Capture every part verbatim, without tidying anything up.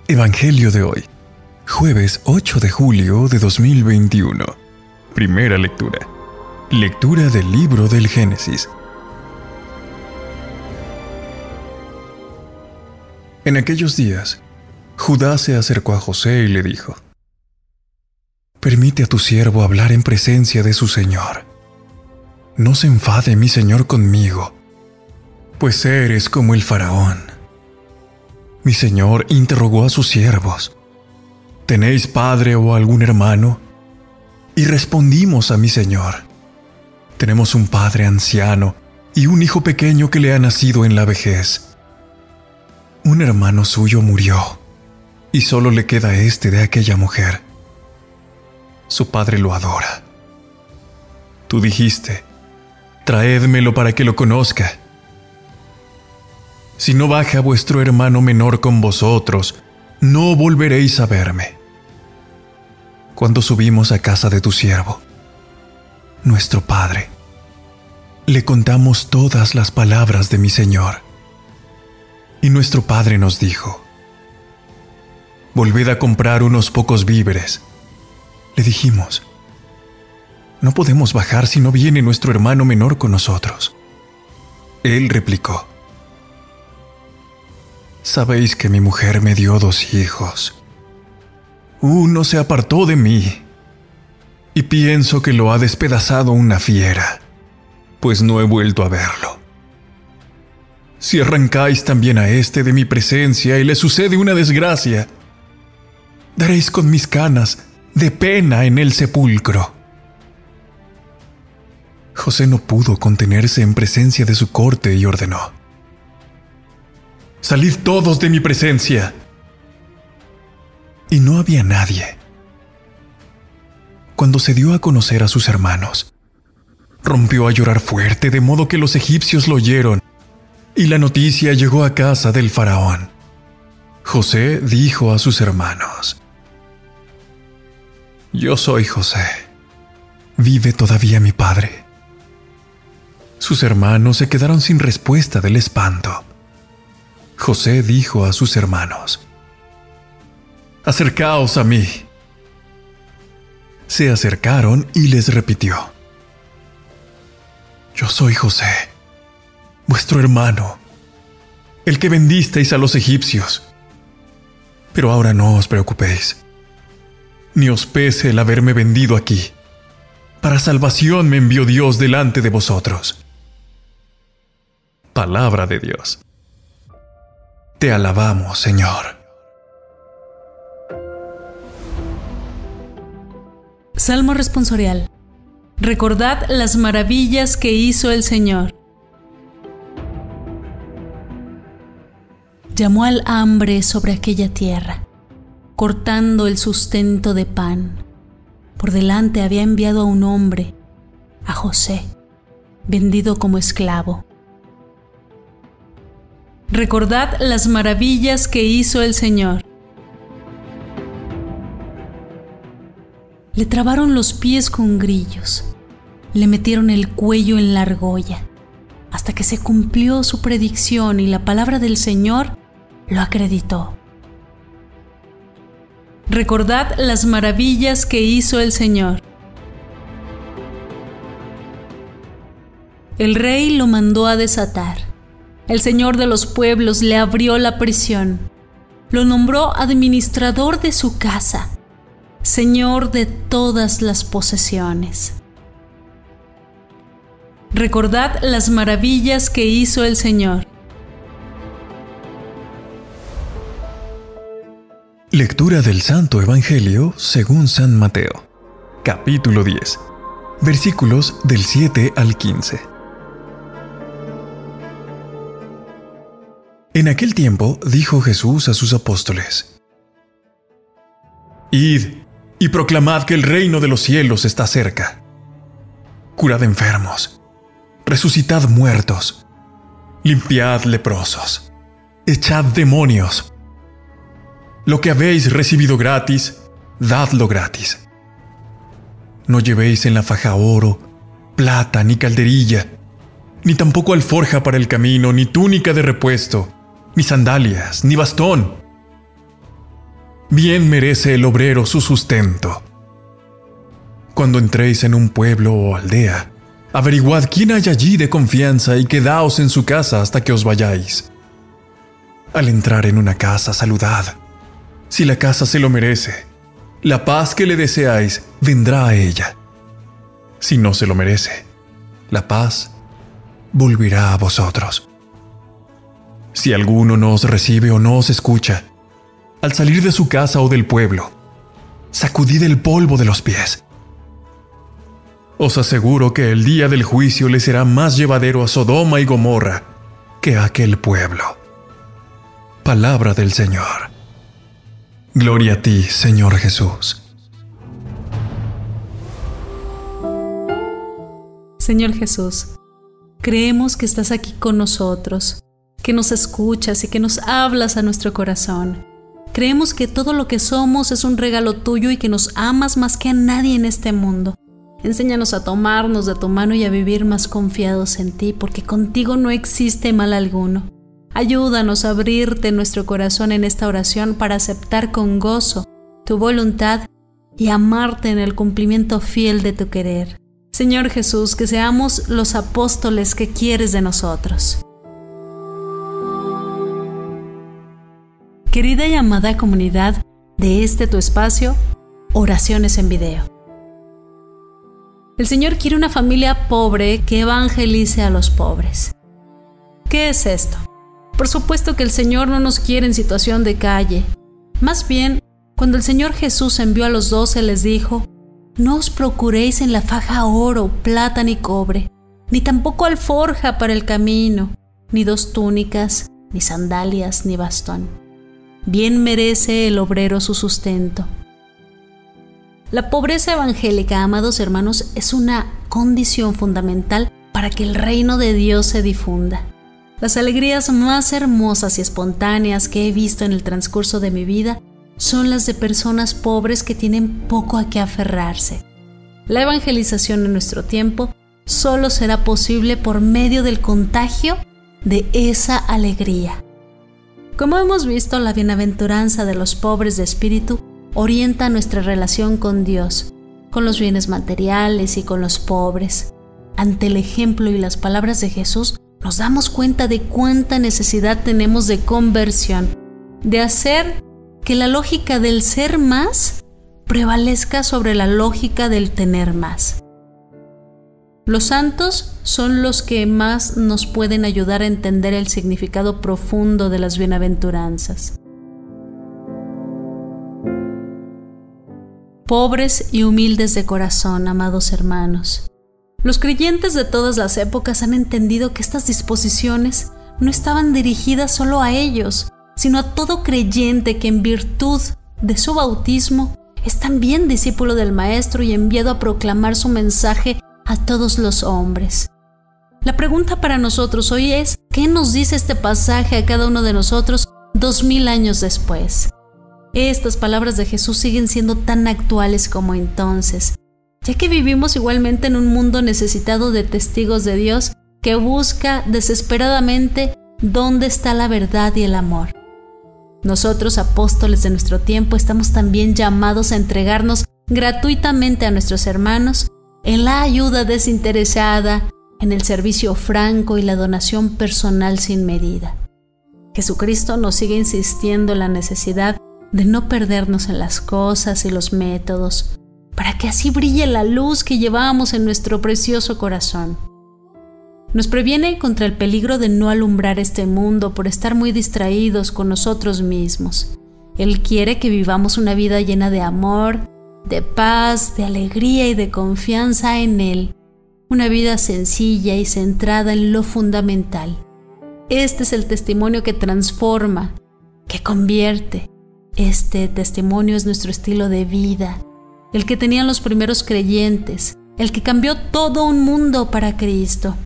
Evangelio de hoy, jueves ocho de julio de dos mil veintiuno. Primera lectura. Lectura del libro del Génesis. En aquellos días, Judá se acercó a José y le dijo: «Permite a tu siervo hablar en presencia de su señor. No se enfade mi señor conmigo, pues eres como el faraón». Mi señor interrogó a sus siervos: «¿Tenéis padre o algún hermano?» Y respondimos a mi señor: «Tenemos un padre anciano y un hijo pequeño que le ha nacido en la vejez. Un hermano suyo murió, y solo le queda este de aquella mujer. Su padre lo adora. Tú dijiste: traédmelo para que lo conozca. Si no baja vuestro hermano menor con vosotros, no volveréis a verme». Cuando subimos a casa de tu siervo, nuestro padre, le contamos todas las palabras de mi señor. Y nuestro padre nos dijo: «Volved a comprar unos pocos víveres». Le dijimos: «No podemos bajar si no viene nuestro hermano menor con nosotros». Él replicó: «Sabéis que mi mujer me dio dos hijos. Uno se apartó de mí, y pienso que lo ha despedazado una fiera, pues no he vuelto a verlo. Si arrancáis también a este de mi presencia y le sucede una desgracia, daréis con mis canas de pena en el sepulcro». José no pudo contenerse en presencia de su corte y ordenó: «Salid todos de mi presencia». Y no había nadie. Cuando se dio a conocer a sus hermanos, rompió a llorar fuerte, de modo que los egipcios lo oyeron, y la noticia llegó a casa del faraón. José dijo a sus hermanos: «Yo soy José. ¿Vive todavía mi padre?». Sus hermanos se quedaron sin respuesta del espanto. José dijo a sus hermanos: «Acercaos a mí». Se acercaron y les repitió: «Yo soy José, vuestro hermano, el que vendisteis a los egipcios. Pero ahora no os preocupéis, ni os pese el haberme vendido aquí. Para salvación me envió Dios delante de vosotros». Palabra de Dios. Te alabamos, Señor. Salmo responsorial. Recordad las maravillas que hizo el Señor. Llamó al hambre sobre aquella tierra, cortando el sustento de pan. Por delante había enviado a un hombre, a José, vendido como esclavo. Recordad las maravillas que hizo el Señor. Le trabaron los pies con grillos, le metieron el cuello en la argolla, hasta que se cumplió su predicción y la palabra del Señor lo acreditó. Recordad las maravillas que hizo el Señor. El rey lo mandó a desatar. El Señor de los pueblos le abrió la prisión. Lo nombró administrador de su casa, Señor de todas las posesiones. Recordad las maravillas que hizo el Señor. Lectura del Santo Evangelio según San Mateo, capítulo diez, versículos del siete al quince. En aquel tiempo dijo Jesús a sus apóstoles: «Id y proclamad que el reino de los cielos está cerca. Curad enfermos, resucitad muertos, limpiad leprosos, echad demonios. Lo que habéis recibido gratis, dadlo gratis. No llevéis en la faja oro, plata ni calderilla, ni tampoco alforja para el camino, ni túnica de repuesto, ni sandalias, ni bastón. Bien merece el obrero su sustento. Cuando entréis en un pueblo o aldea, averiguad quién hay allí de confianza y quedaos en su casa hasta que os vayáis. Al entrar en una casa, saludad. Si la casa se lo merece, la paz que le deseáis vendrá a ella. Si no se lo merece, la paz volverá a vosotros. Si alguno no os recibe o no os escucha, al salir de su casa o del pueblo, sacudid el polvo de los pies. Os aseguro que el día del juicio le será más llevadero a Sodoma y Gomorra que a aquel pueblo. Palabra del Señor. Gloria a ti, Señor Jesús. Señor Jesús, creemos que estás aquí con nosotros, que nos escuchas y que nos hablas a nuestro corazón. Creemos que todo lo que somos es un regalo tuyo y que nos amas más que a nadie en este mundo. Enséñanos a tomarnos de tu mano y a vivir más confiados en ti, porque contigo no existe mal alguno. Ayúdanos a abrirte nuestro corazón en esta oración para aceptar con gozo tu voluntad y amarte en el cumplimiento fiel de tu querer. Señor Jesús, que seamos los apóstoles que quieres de nosotros. Querida y amada comunidad de este tu espacio, Oraciones en Video. El Señor quiere una familia pobre que evangelice a los pobres. ¿Qué es esto? Por supuesto que el Señor no nos quiere en situación de calle. Más bien, cuando el Señor Jesús envió a los doce, les dijo: no os procuréis en la faja oro, plata ni cobre, ni tampoco alforja para el camino, ni dos túnicas, ni sandalias, ni bastón. Bien merece el obrero su sustento. La pobreza evangélica, amados hermanos, es una condición fundamental para que el reino de Dios se difunda. Las alegrías más hermosas y espontáneas que he visto en el transcurso de mi vida son las de personas pobres que tienen poco a qué aferrarse. La evangelización en nuestro tiempo solo será posible por medio del contagio de esa alegría. Como hemos visto, la bienaventuranza de los pobres de espíritu orienta nuestra relación con Dios, con los bienes materiales y con los pobres. Ante el ejemplo y las palabras de Jesús, nos damos cuenta de cuánta necesidad tenemos de conversión, de hacer que la lógica del ser más prevalezca sobre la lógica del tener más. Los santos son los que más nos pueden ayudar a entender el significado profundo de las bienaventuranzas. Pobres y humildes de corazón, amados hermanos. Los creyentes de todas las épocas han entendido que estas disposiciones no estaban dirigidas solo a ellos, sino a todo creyente que en virtud de su bautismo es también discípulo del Maestro y enviado a proclamar su mensaje a todos los hombres. La pregunta para nosotros hoy es: ¿qué nos dice este pasaje a cada uno de nosotros dos mil años después? Estas palabras de Jesús siguen siendo tan actuales como entonces, ya que vivimos igualmente en un mundo necesitado de testigos de Dios que busca desesperadamente dónde está la verdad y el amor. Nosotros, apóstoles de nuestro tiempo, estamos también llamados a entregarnos gratuitamente a nuestros hermanos en la ayuda desinteresada, en el servicio franco y la donación personal sin medida. Jesucristo nos sigue insistiendo en la necesidad de no perdernos en las cosas y los métodos, para que así brille la luz que llevamos en nuestro precioso corazón. Nos previene contra el peligro de no alumbrar este mundo por estar muy distraídos con nosotros mismos. Él quiere que vivamos una vida llena de amor, de paz, de alegría y de confianza en Él. Una vida sencilla y centrada en lo fundamental. Este es el testimonio que transforma, que convierte. Este testimonio es nuestro estilo de vida, el que tenían los primeros creyentes, el que cambió todo un mundo para Cristo.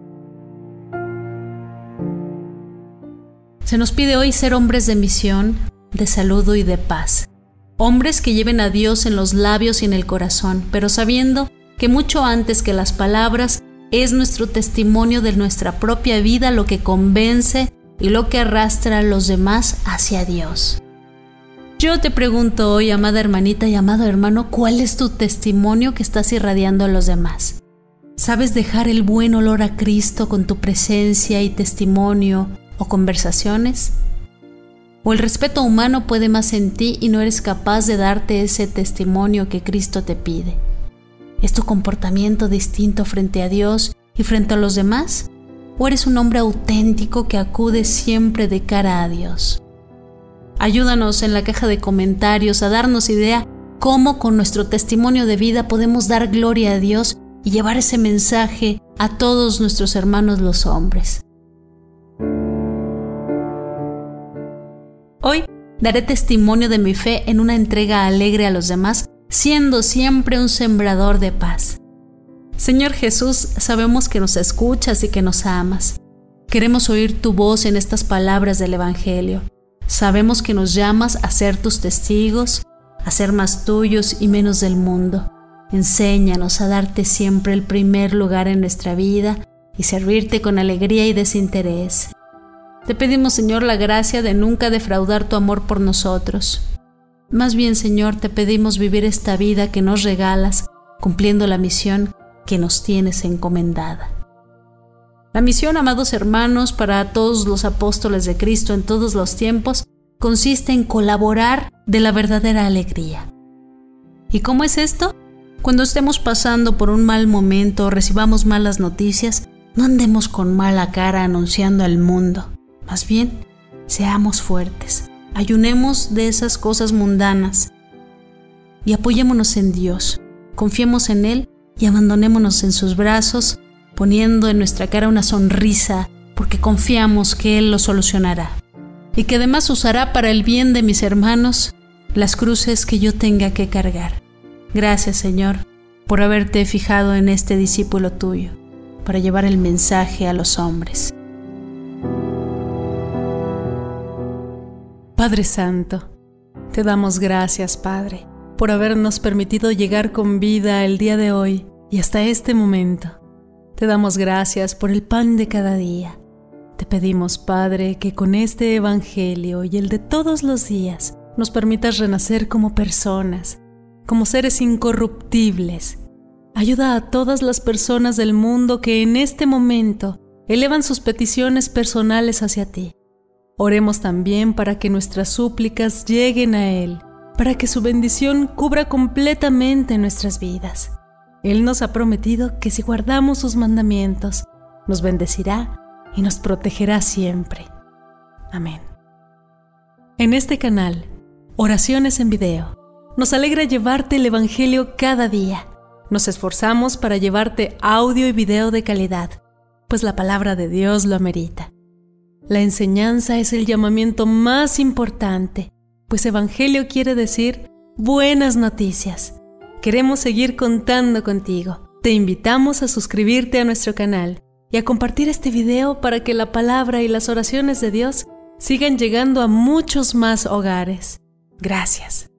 Se nos pide hoy ser hombres de misión, de saludo y de paz. Hombres que lleven a Dios en los labios y en el corazón, pero sabiendo que mucho antes que las palabras es nuestro testimonio de nuestra propia vida lo que convence y lo que arrastra a los demás hacia Dios. Yo te pregunto hoy, amada hermanita y amado hermano, ¿cuál es tu testimonio que estás irradiando a los demás? ¿Sabes dejar el buen olor a Cristo con tu presencia y testimonio o conversaciones? ¿O el respeto humano puede más en ti y no eres capaz de darte ese testimonio que Cristo te pide? ¿Es tu comportamiento distinto frente a Dios y frente a los demás? ¿O eres un hombre auténtico que acude siempre de cara a Dios? Ayúdanos en la caja de comentarios a darnos idea cómo con nuestro testimonio de vida podemos dar gloria a Dios y llevar ese mensaje a todos nuestros hermanos los hombres. Hoy daré testimonio de mi fe en una entrega alegre a los demás, siendo siempre un sembrador de paz. Señor Jesús, sabemos que nos escuchas y que nos amas. Queremos oír tu voz en estas palabras del Evangelio. Sabemos que nos llamas a ser tus testigos, a ser más tuyos y menos del mundo. Enséñanos a darte siempre el primer lugar en nuestra vida y servirte con alegría y desinterés. Te pedimos, Señor, la gracia de nunca defraudar tu amor por nosotros. Más bien, Señor, te pedimos vivir esta vida que nos regalas, cumpliendo la misión que nos tienes encomendada. La misión, amados hermanos, para todos los apóstoles de Cristo en todos los tiempos, consiste en colaborar de la verdadera alegría. ¿Y cómo es esto? Cuando estemos pasando por un mal momento o recibamos malas noticias, no andemos con mala cara anunciando al mundo. Más bien, seamos fuertes, ayunemos de esas cosas mundanas y apoyémonos en Dios, confiemos en Él y abandonémonos en sus brazos, poniendo en nuestra cara una sonrisa, porque confiamos que Él lo solucionará y que además usará para el bien de mis hermanos las cruces que yo tenga que cargar. Gracias, Señor, por haberte fijado en este discípulo tuyo, para llevar el mensaje a los hombres. Padre Santo, te damos gracias, Padre, por habernos permitido llegar con vida el día de hoy y hasta este momento. Te damos gracias por el pan de cada día. Te pedimos, Padre, que con este Evangelio y el de todos los días nos permitas renacer como personas, como seres incorruptibles. Ayuda a todas las personas del mundo que en este momento elevan sus peticiones personales hacia ti. Oremos también para que nuestras súplicas lleguen a Él, para que su bendición cubra completamente nuestras vidas. Él nos ha prometido que si guardamos sus mandamientos, nos bendecirá y nos protegerá siempre. Amén. En este canal, Oraciones en Video, nos alegra llevarte el Evangelio cada día. Nos esforzamos para llevarte audio y video de calidad, pues la palabra de Dios lo amerita. La enseñanza es el llamamiento más importante, pues Evangelio quiere decir buenas noticias. Queremos seguir contando contigo. Te invitamos a suscribirte a nuestro canal y a compartir este video para que la palabra y las oraciones de Dios sigan llegando a muchos más hogares. Gracias.